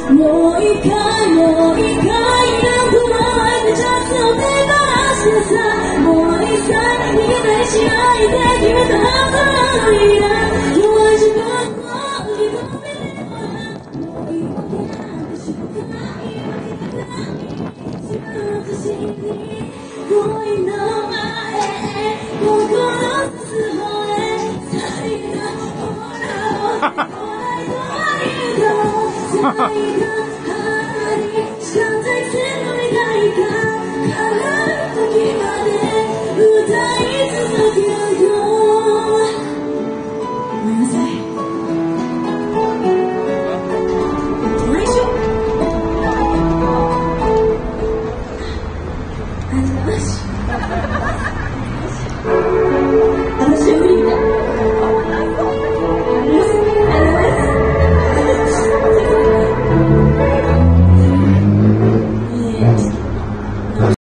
もう一回なんてないでちょっと手放してさ、もう一切逃げたりしないで決めたはずなのにな、弱い自分を受け止めてもう言い訳なんて仕方ないわけだから自分の自信に恋の前心のつぼへ最後ほら笑いと愛と最後